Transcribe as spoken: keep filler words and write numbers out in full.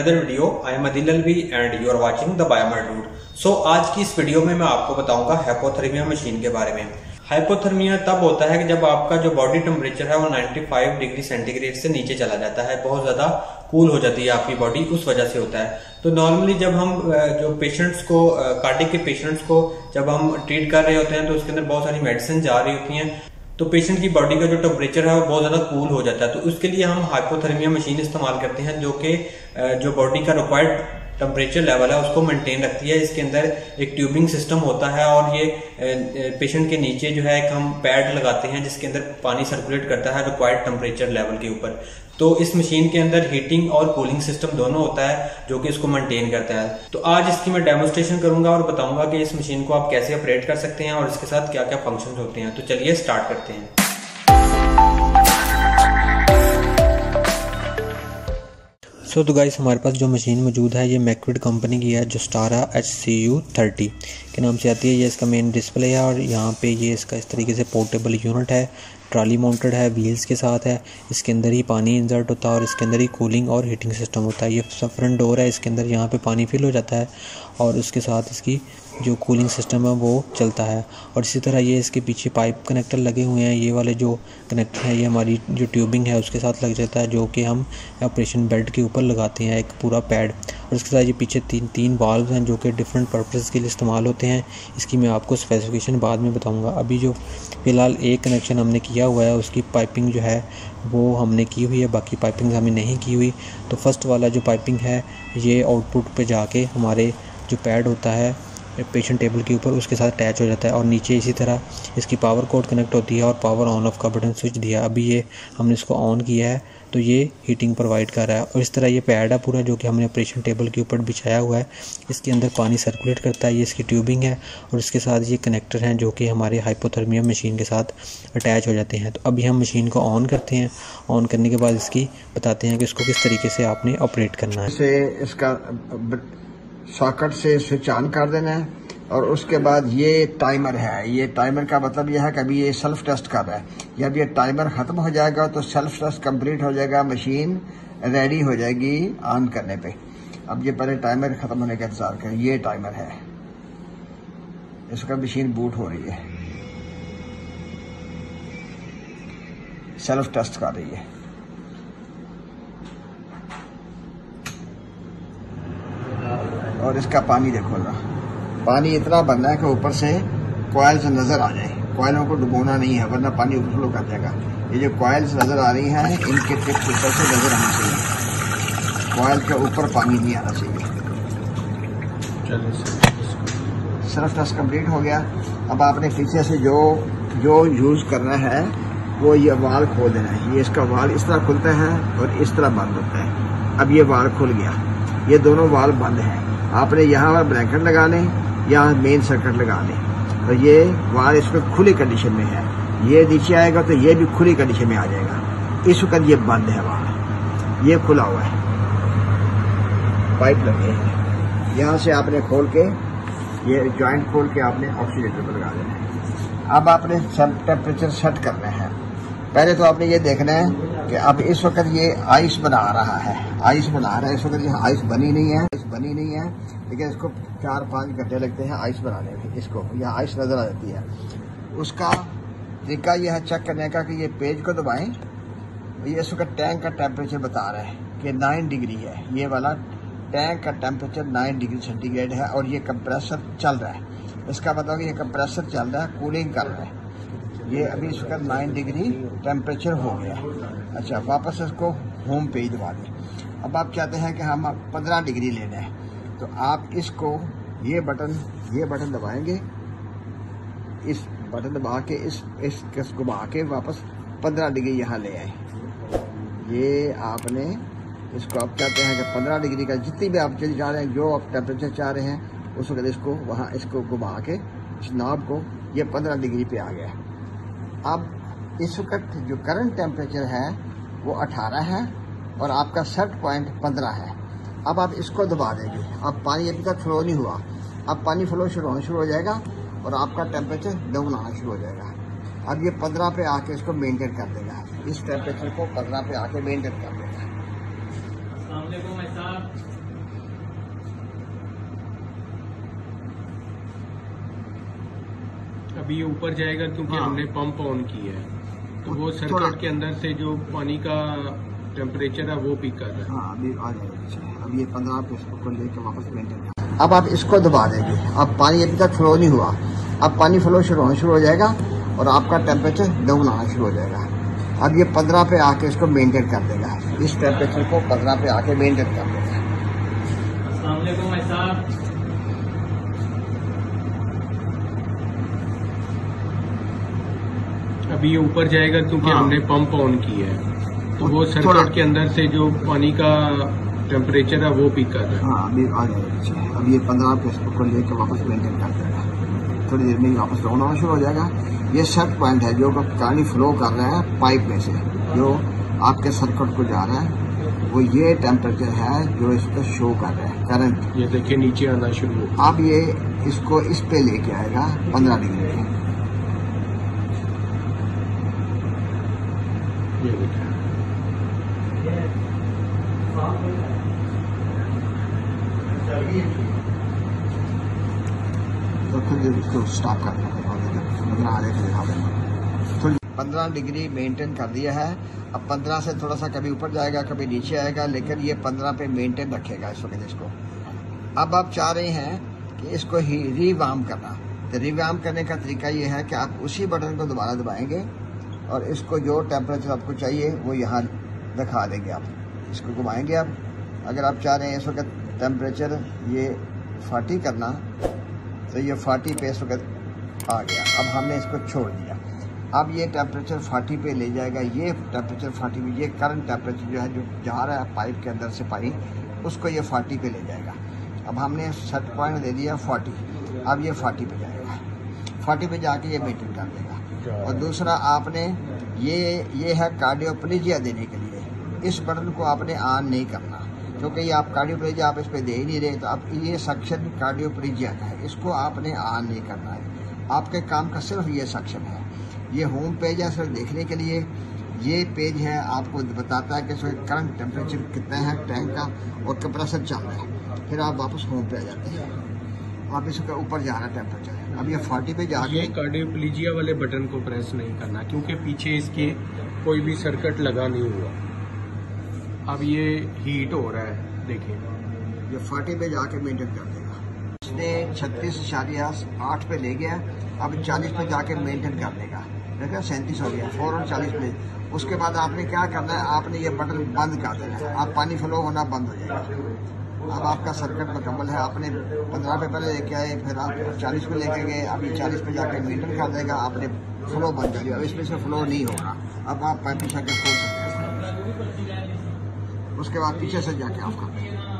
another video. I am Adil Alvi and you are watching the Biomed Route. So आज की इस video में मैं आपको बताऊंगा हाइपोथर्मिया मशीन के बारे में। हाइपोथर्मिया तब होता है कि जब आपका जो बॉडी टेम्परेचर है वो पचानवे डिग्री सेंटीग्रेड से नीचे चला जाता है, बहुत ज्यादा कूल हो जाती है आपकी बॉडी, उस वजह से होता है। तो नॉर्मली जब हम जो पेशेंट्स को कार्डियक के पेशेंट्स को जब हम ट्रीट कर रहे होते हैं तो उसके अंदर बहुत सारी मेडिसिन जा रही होती हैं, तो पेशेंट की बॉडी का जो टेम्परेचर है वो बहुत ज्यादा कूल हो जाता है। तो उसके लिए हम हाइपोथर्मिया मशीन इस्तेमाल करते हैं जो कि जो बॉडी का रिक्वायर्ड टेम्परेचर लेवल है उसको मेंटेन रखती है। इसके अंदर एक ट्यूबिंग सिस्टम होता है और ये पेशेंट के नीचे जो है एक हम पैड लगाते हैं जिसके अंदर पानी सर्कुलेट करता है रिक्वायर्ड टेम्परेचर लेवल के ऊपर। तो इस मशीन के अंदर हीटिंग और कूलिंग सिस्टम दोनों होता है जो कि इसको मेंटेन करता है। तो आज इसकी मैं डेमोन्स्ट्रेशन करूंगा और बताऊंगा कि इस मशीन को आप कैसे ऑपरेट कर सकते हैं और इसके साथ क्या क्या फंक्शंस होते हैं। तो चलिए स्टार्ट करते हैं। सो so, तो गाइस हमारे पास जो मशीन मौजूद है ये मैक्विड कंपनी की है, जो स्टारा एच सी यू थर्टी के नाम से आती है। ये इसका मेन डिस्प्ले है और यहाँ पे ये इसका इस तरीके से पोर्टेबल यूनिट है, ट्रॉली माउंटेड है, व्हील्स के साथ है। इसके अंदर ही पानी इंसर्ट होता है और इसके अंदर ही कूलिंग और हीटिंग सिस्टम होता है। ये फ्रंट डोर है, इसके अंदर यहाँ पे पानी फिल हो जाता है और उसके साथ इसकी जो कूलिंग सिस्टम है वो चलता है। और इसी तरह ये इसके पीछे पाइप कनेक्टर लगे हुए हैं। ये वाले जो कनेक्टर हैं ये हमारी जो ट्यूबिंग है उसके साथ लग जाता है, जो कि हम ऑपरेशन बेड के ऊपर लगाते हैं एक पूरा पैड। और इसके साथ ये पीछे तीन तीन वाल्व हैं जो कि डिफरेंट पर्पस के लिए इस्तेमाल होते हैं। इसकी मैं आपको स्पेसिफिकेशन बाद में बताऊंगा। अभी जो फ़िलहाल एक कनेक्शन हमने किया हुआ है उसकी पाइपिंग जो है वो हमने की हुई है, बाकी पाइपिंग हमने नहीं की हुई। तो फर्स्ट वाला जो पाइपिंग है ये आउटपुट पे जाके हमारे जो पैड होता है पेशेंट टेबल के ऊपर उसके साथ अटैच हो जाता है और नीचे इसी तरह इसकी पावर कोड कनेक्ट होती है और पावर ऑन ऑफ का बटन स्विच दिया। अभी ये हमने इसको ऑन किया है तो ये हीटिंग प्रोवाइड कर रहा है। और इस तरह ये पैड है पूरा जो कि हमने ऑपरेशन टेबल के ऊपर बिछाया हुआ है। इसके अंदर पानी सर्कुलेट करता है, ये इसकी ट्यूबिंग है और इसके साथ ये कनेक्टर हैं जो कि हमारे हाइपोथर्मिया मशीन के साथ अटैच हो जाते हैं। तो अभी हम मशीन को ऑन करते हैं। ऑन करने के बाद इसकी बताते हैं कि इसको किस तरीके से आपने ऑपरेट करना है। से इसका सॉकेट से स्विच ऑन कर देना है और उसके बाद ये टाइमर है। ये टाइमर का मतलब यह है कि अभी ये सेल्फ टेस्ट कर रहा है। जब ये टाइमर खत्म हो जाएगा तो सेल्फ टेस्ट कंप्लीट हो जाएगा, मशीन रेडी हो जाएगी ऑन करने पे। अब ये पहले टाइमर खत्म होने का इंतजार करें। ये टाइमर है, इसका मशीन बूट हो रही है, सेल्फ टेस्ट कर रही है। और इसका पानी देखो ना, पानी इतना बनना है कि ऊपर से कॉइल्स नजर आ जाए। कॉइलों को डुबोना नहीं है वरना पानी ओवरफ्लो कर जाएगा। ये जो कॉइल्स नजर आ रही हैं इनके टिप्स ऊपर से नजर आनी चाहिए, कॉइल के ऊपर पानी नहीं आना चाहिए। सर्फ टेस्ट कंप्लीट हो गया। अब आपने पीछे से जो जो यूज करना है वो ये वाल खोल देना है। ये इसका वाल इस तरह खुलता है और इस तरह बंद होता है। अब ये वाल खुल गया, ये दोनों वाल बंद हैं। आपने यहाँ पर ब्रैकेट लगा लें या मेन सर्किट लगा लें। तो ये वाल इसमें खुली कंडीशन में है, ये नीचे आएगा तो ये भी खुली कंडीशन में आ जाएगा। इस वक्त ये बंद है वाल, ये खुला हुआ है, पाइप लगे हैं। यहाँ से आपने खोल के ये जॉइंट खोल के आपने ऑक्सीडेटर पर लगा देना है। अब आपने टेम्परेचर सेट करना है। पहले तो आपने ये देखना है कि अब इस वक्त ये आइस बना रहा है, आइस बना रहा है। इस वक्त ये आइस बनी नहीं है, आइस बनी नहीं है, लेकिन इसको चार पाँच घंटे लगते हैं आइस बनाने में। इसको यह आइस नजर आ जाती है। उसका तरीका यह है चेक करने का कि ये पेज को दबाएं। ये इस वक्त टैंक का टेम्परेचर बता रहा है कि नाइन डिग्री है। ये वाला टैंक का टेम्परेचर नाइन डिग्री सेंटीग्रेड है और ये कंप्रेसर चल रहा है। इसका मतलब ये कंप्रेसर चल रहा है, कूलिंग कर रहा है। ये अभी इस वक्त नाइन डिग्री टेम्परेचर हो गया। अच्छा, वापस इसको होम पेज दबा दें। अब आप चाहते हैं कि हम पंद्रह डिग्री लेना है तो आप इसको ये बटन ये बटन दबाएंगे, इस बटन दबा के इस इस घुमा के वापस पंद्रह डिग्री यहाँ ले आए। ये आपने इसको आप चाहते हैं कि पंद्रह डिग्री का जितनी भी आप चीज़ चाह रहे हैं, जो आप टेम्परेचर चाह रहे हैं उस वक्त इसको वहाँ इसको घुमा के इस नॉब को ये पंद्रह डिग्री पे आ गया। अब इस वक्त जो करंट टेम्परेचर है वो अठारह है और आपका सेट पॉइंट पंद्रह है। अब आप इसको दबा देंगे। अब पानी अभी तक फ्लो नहीं हुआ, अब पानी फ्लो शुरू होना शुरू हो जाएगा और आपका टेम्परेचर डाउन आना शुरू हो जाएगा। अब ये पंद्रह पे आके इसको मेंटेन कर देगा, इस टेम्परेचर को पंद्रह पे आके मेंटेन कर देगा। अभी ये ऊपर जाएगा क्योंकि हाँ। हमने पंप ऑन किया है, तो वो थोड़ा- सर्किट के अंदर से जो पानी का टेम्परेचर है वो पिक कर रहा है। हाँ अभी आ जाएगा। अब ये पंद्रह पे इसको लेके वापस मेंटेन कर। अब आप इसको दबा देंगे। अब पानी अभी तक फ्लो नहीं हुआ, अब पानी फ्लो शुरू होना शुरू हो जाएगा और आपका टेम्परेचर डाउन आना शुरू हो जाएगा। अब ये पंद्रह पे आके इसको मेंटेन कर देगा। इस टेम्परेचर को पंद्रह पे आके मेंटेन कर देगा। अस्सलाम वालेकुम भाई साहब। अभी ये ऊपर जाएगा क्योंकि हाँ। हमने पंप ऑन किया है, तो वो थोड़ा- सर्किट के अंदर से जो पानी का टेम्परेचर है वो पिक कर रहा है। हाँ अभी आ जाएगा। अब ये पंद्रह पे इसको लेके वापस मेंटेन कर देगा। थोड़ी देर में ही वापस डाउन होना शुरू हो जाएगा। ये सेट पॉइंट है जो पानी फ्लो कर रहा है पाइप में से, जो आपके सर्किट को जा रहा है, वो ये टेम्परेचर है जो इसको शो कर रहा है करंट। ये देखिए नीचे आना शुरू हो। अब ये इसको इस पे लेके आएगा पंद्रह डिग्री पे। ये देखिए तो फिर इसको स्टॉप करना है। पंद्रह आने के दिखा देना। तो पंद्रह डिग्री मेंटेन कर दिया है। अब पंद्रह से थोड़ा सा कभी ऊपर जाएगा कभी नीचे आएगा, लेकिन ये पंद्रह पे मेंटेन रखेगा इस वक्त इसको। अब आप चाह रहे हैं कि इसको ही रिवार्म करना, तो रिवार्म करने का तरीका ये है कि आप उसी बटन को दोबारा दबाएंगे और इसको जो टेम्परेचर आपको चाहिए वो यहाँ दिखा देंगे। आप इसको घुमाएंगे। आप अगर आप चाह रहे हैं इस वक्त टेम्परेचर ये फोर्टी करना, तो ये फोर्टी पे इस वक्त आ गया। अब हमने इसको छोड़ दिया। अब ये टेम्परेचर फोर्टी पे ले जाएगा। ये टेम्परेचर फोर्टी पे, ये करंट टेम्परेचर जो है जो जा रहा है पाइप के अंदर से पानी, उसको ये फोर्टी पे ले जाएगा। अब हमने सेट पॉइंट दे दिया फोर्टी। अब ये फोर्टी पे जाएगा। फोर्टी पे जाके ये मेंटेन कर देगा। और दूसरा आपने ये ये है कार्डियोप्लेजिया देने के लिए। इस बटन को आपने ऑन नहीं करना, क्योंकि ये आप कार्डियोप्लेजिया आप इस पे दे ही नहीं रहे, तो आप ये सेक्शन कार्डियोप्लेजिया का है, इसको आपने ऑन नहीं करना है। आपके काम का सिर्फ ये सेक्शन है। ये होम पेज है सिर्फ देखने के लिए। ये पेज है आपको बताता है कि इसमें करंट टेम्परेचर कितना है टैंक का और कंप्रेसर चल रहा है। फिर आप वापस होम पे आ जाते हैं। आप इसके ऊपर जा रहा है टेम्परेचर। अब ये फोर्टी पे जाके ये कार्डियोप्लेजिया वाले बटन को प्रेस नहीं करना, क्योंकि पीछे इसके कोई भी सर्किट लगा नहीं हुआ। अब ये हीट हो रहा है, देखिए ये फोर्टी पे जाके मेंटेन कर देगा। इसने छत्तीस इशारिया आठ पे ले गया। अब चालीस पे जाके मेंटेन कर देगा। देखा सैंतीस हो गया, फोर और चालीस पे। उसके बाद आपने क्या करना है, आपने ये बटन बंद कर देना है। अब पानी फ्लो होना बंद हो जाएगा। अब आपका सर्किट मुकम्मल है। आपने पंद्रह पे पहले लेके आए, फिर आप चालीस पे लेके गए। अब ये चालीस पे जाके मेंटेन कर देगा। आपने फ्लो बंद कर दिया। अब इसमें से फ्लो नहीं होगा। अब आप पीछे के खोल सकते हैं। उसके बाद पीछे से जाके ऑफ कर देंगे।